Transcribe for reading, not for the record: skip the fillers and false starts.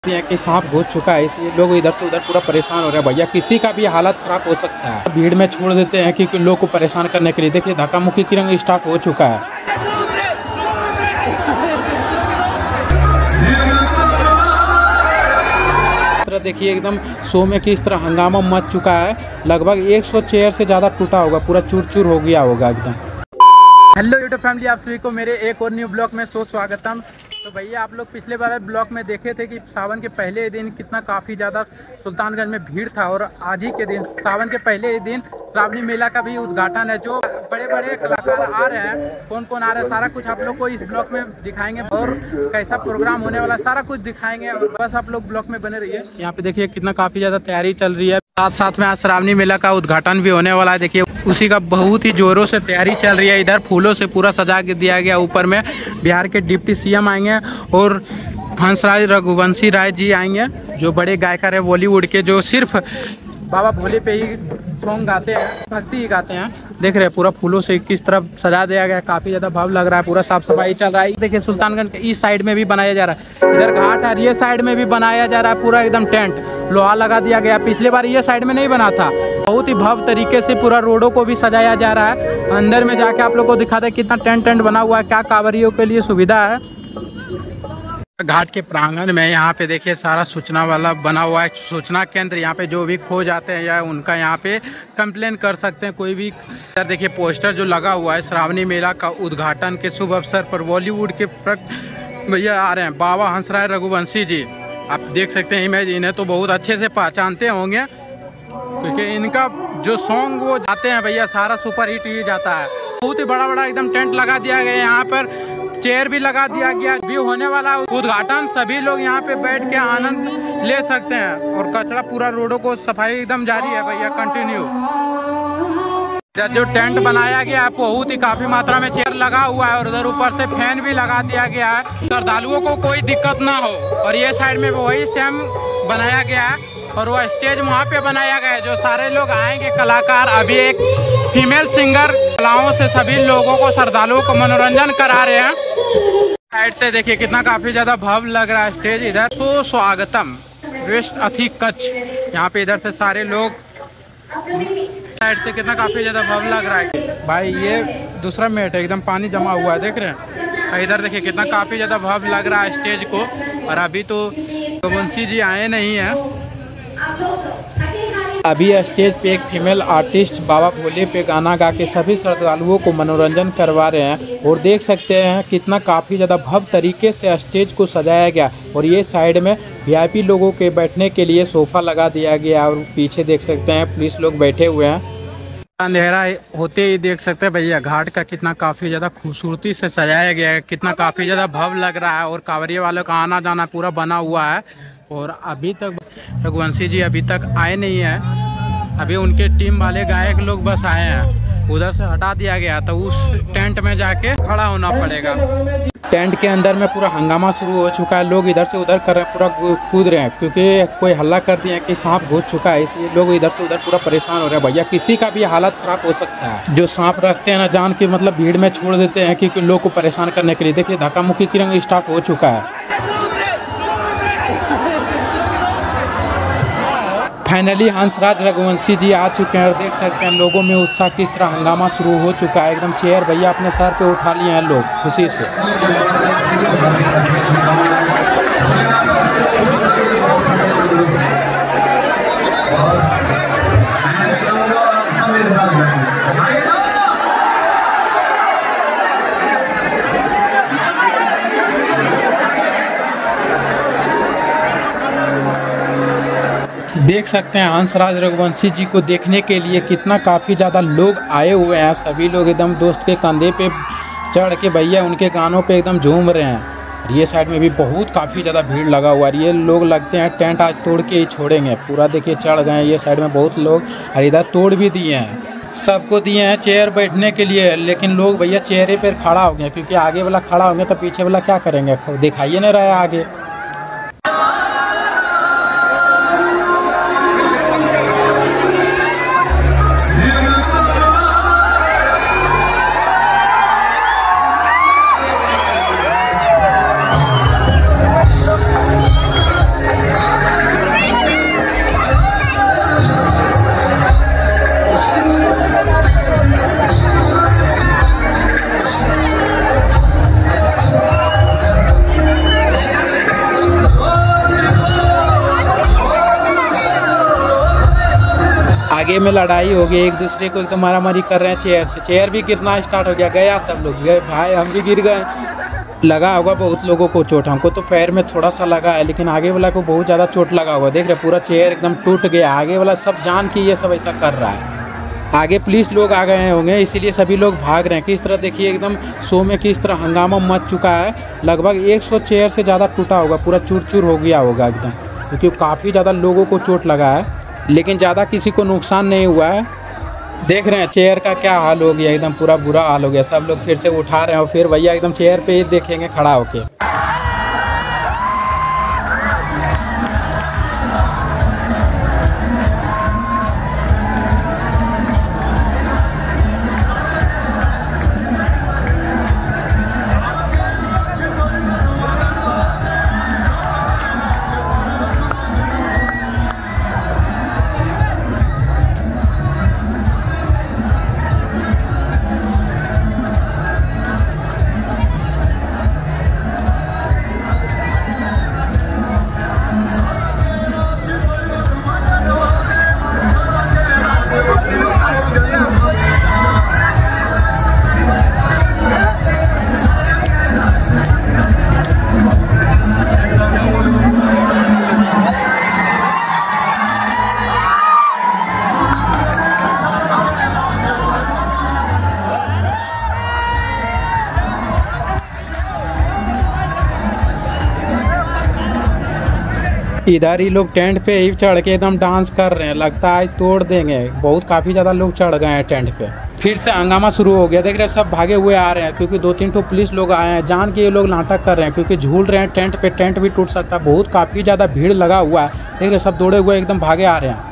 हैं कि सांप घुस चुका है, इसलिए लोग इधर से उधर पूरा परेशान हो रहे हैं। भैया किसी का भी हालत खराब हो सकता है, भीड़ में छोड़ देते हैं क्योंकि लोग को परेशान करने के लिए। देखिए धक्का मुक्की की रंग स्टार्ट हो चुका है। देखिए एकदम शो में किस तरह हंगामा मच चुका है। लगभग 100 चेयर से ज़्यादा टूटा होगा, पूरा चूर चूर हो गया होगा एकदम। हेलो यूट्यूब फैमिली, आप सभी को मेरे एक और न्यू ब्लॉग में स्वागतम। तो भैया आप लोग पिछले बार ब्लॉग में देखे थे कि सावन के पहले दिन कितना काफ़ी ज़्यादा सुल्तानगंज में भीड़ था, और आज ही के दिन सावन के पहले दिन श्रावणी मेला का भी उद्घाटन है। जो बड़े बड़े कलाकार आ रहे हैं, कौन कौन आ रहे हैं, सारा कुछ आप लोग को इस ब्लॉग में दिखाएंगे और कैसा प्रोग्राम होने वाला सारा कुछ दिखाएंगे। और बस आप लोग ब्लॉग में बने रहिए। यहाँ पे देखिए कितना काफ़ी ज़्यादा तैयारी चल रही है। साथ साथ में आज श्रावणी मेला का उद्घाटन भी होने वाला है। देखिए उसी का बहुत ही जोरों से तैयारी चल रही है। इधर फूलों से पूरा सजा के दिया गया। ऊपर में बिहार के डिप्टी सीएम आएंगे और हंसराज रघुवंशी राय जी आएंगे, जो बड़े गायकर है बॉलीवुड के, जो सिर्फ बाबा भोले पे ही सॉन्ग गाते हैं, भक्ति ही गाते हैं। देख रहे हैं पूरा फूलों से किस तरह सजा दिया गया है, काफ़ी ज़्यादा भाव लग रहा है। पूरा साफ सफाई चल रहा है। देखिए सुल्तानगंज के इस साइड में भी बनाया जा रहा है, इधर घाट है, ये साइड में भी बनाया जा रहा है। पूरा एकदम टेंट लोहा लगा दिया गया। पिछले बार ये साइड में नहीं बना था। बहुत ही भव्य तरीके से पूरा रोडों को भी सजाया जा रहा है। अंदर में जाके आप लोग को दिखाते हैं कितना टेंट बना हुआ है, क्या कांवरियों के लिए सुविधा है। घाट के प्रांगण में यहाँ पे देखिए सारा सूचना वाला बना हुआ है, सूचना केंद्र। यहाँ पे जो भी खो जाते हैं या उनका यहाँ पे कंप्लेन कर सकते हैं कोई भी। देखिए पोस्टर जो लगा हुआ है श्रावणी मेला का उद्घाटन के शुभ अवसर पर बॉलीवुड के भैया आ रहे हैं, बाबा हंसराज रघुवंशी जी। आप देख सकते हैं इमेज, इन्हें तो बहुत अच्छे से पहचानते होंगे क्योंकि इनका जो सॉन्ग वो जाते हैं भैया सारा सुपर हिट ही जाता है। बहुत ही बड़ा बड़ा एकदम टेंट लगा दिया गया, यहाँ पर चेयर भी लगा दिया गया। भी होने वाला उद्घाटन, सभी लोग यहाँ पे बैठ के आनंद ले सकते हैं। और कचरा पूरा रोडों को सफाई एकदम जारी है भैया, कंटिन्यू। जो टेंट बनाया गया है बहुत ही काफी मात्रा में चेयर लगा हुआ है, और उधर ऊपर से फैन भी लगा दिया गया है, श्रद्धालुओं को कोई दिक्कत ना हो। और ये साइड में वही सेम बनाया गया है, और वो स्टेज वहाँ पे बनाया गया है। जो सारे लोग आएंगे कलाकार, अभी एक फीमेल सिंगर कलाओं से सभी लोगों को, श्रद्धालुओं को मनोरंजन करा रहे हैं। साइड से देखिए कितना काफी ज्यादा भव्य लग रहा है स्टेज। इधर स्वागतम वेस्ट अथी कच्छ, यहाँ पे इधर से सारे लोग, साइड से कितना काफी ज्यादा भव्य लग रहा है भाई। ये दूसरा मेट है, एकदम पानी जमा हुआ है, देख रहे हैं। इधर देखिए कितना काफी ज्यादा भव्य लग रहा है स्टेज को। और अभी तो रघुवंशी जी आए नहीं हैं। अभी स्टेज पे एक फीमेल आर्टिस्ट बाबा भोले पे गाना गा के सभी श्रद्धालुओं को मनोरंजन करवा रहे हैं। और देख सकते हैं कितना काफ़ी ज़्यादा भव्य तरीके से स्टेज को सजाया गया। और ये साइड में वीआईपी लोगों के बैठने के लिए सोफ़ा लगा दिया गया, और पीछे देख सकते हैं पुलिस लोग बैठे हुए हैं। अंधेरा होते ही देख सकते हैं भैया घाट का कितना काफ़ी ज़्यादा खूबसूरती से सजाया गया है, कितना काफ़ी ज़्यादा भव्य लग रहा है। और कांवरिये वालों का आना जाना पूरा बना हुआ है। और अभी तक रघुवंशी जी अभी तक आए नहीं हैं। अभी उनके टीम वाले गायक लोग बस आए हैं, उधर से हटा दिया गया, तो उस टेंट में जाके खड़ा होना पड़ेगा। टेंट के अंदर में पूरा हंगामा शुरू हो चुका है। लोग इधर से उधर कर रहे हैं, पूरा कूद रहे हैं क्योंकि कोई हल्ला कर दिया कि सांप घुस चुका है, इसलिए लोग इधर से उधर पूरा परेशान हो रहे हैं। भैया किसी का भी हालत खराब हो सकता है। जो सांप रखते हैं ना जान के, मतलब भीड़ में छोड़ देते हैं क्योंकि लोग को परेशान करने के लिए। देखिए धक्का मुक्की की रंग स्टार्ट हो चुका है। फाइनली हंसराज रघुवंशी जी आ चुके हैं, और देख सकते हैं लोगों में उत्साह किस तरह हंगामा शुरू हो चुका है। एकदम चेयर भैया अपने सर पे उठा लिए हैं लोग खुशी से। देख सकते हैं हंसराज रघुवंशी जी को देखने के लिए कितना काफ़ी ज़्यादा लोग आए हुए हैं। सभी लोग एकदम दोस्त के कंधे पे चढ़ के भैया उनके गानों पे एकदम झूम रहे हैं। और ये साइड में भी बहुत काफ़ी ज़्यादा भीड़ लगा हुआ है। ये लोग लगते हैं टेंट आज तोड़ के ही छोड़ेंगे। पूरा देखिए चढ़ गए हैं ये साइड में बहुत लोग, और इधर तोड़ भी दिए हैं। सबको दिए हैं चेयर बैठने के लिए, लेकिन लोग भैया चेहरे पर खड़ा हो गए क्योंकि आगे वाला खड़ा होंगे तो पीछे वाला क्या करेंगे, दिखाइए नहीं रहा है आगे। आगे में लड़ाई हो गई, एक दूसरे को एकदम मारामारी कर रहे हैं चेयर से। चेयर भी गिरना स्टार्ट हो गया, गया सब लोग गए भाई, हम भी गिर गए। लगा होगा बहुत लोगों को चोट, हमको तो पैर में थोड़ा सा लगा है, लेकिन आगे वाला को बहुत ज़्यादा चोट लगा होगा। देख रहे पूरा चेयर एकदम टूट गया। आगे वाला सब जान के ये सब ऐसा कर रहा है। आगे पुलिस लोग आ गए होंगे, इसीलिए सभी लोग भाग रहे हैं। किस तरह देखिए एकदम शो में किस तरह हंगामा मच चुका है। लगभग 100 चेयर से ज़्यादा टूटा होगा, पूरा चूर चूर हो गया होगा एकदम, क्योंकि काफ़ी ज़्यादा लोगों को चोट लगा है, लेकिन ज़्यादा किसी को नुकसान नहीं हुआ है। देख रहे हैं चेयर का क्या हाल हो गया, एकदम पूरा बुरा हाल हो गया। सब लोग फिर से उठा रहे हैं और फिर भैया एकदम चेयर पे ही देखेंगे खड़ा होके। इधर ही लोग टेंट पे ही चढ़ के एकदम डांस कर रहे हैं, लगता है आज तोड़ देंगे। बहुत काफ़ी ज़्यादा लोग चढ़ गए हैं टेंट पे। फिर से हंगामा शुरू हो गया। देख रहे हैं सब भागे हुए आ रहे हैं, क्योंकि 2-3 ठो पुलिस लोग आए हैं। जान के ये लोग नाटक कर रहे हैं, क्योंकि झूल रहे हैं टेंट पे, टेंट भी टूट सकता है। बहुत काफ़ी ज़्यादा भीड़ लगा हुआ है। देख रहे सब दौड़े हुए एकदम भागे आ रहे हैं।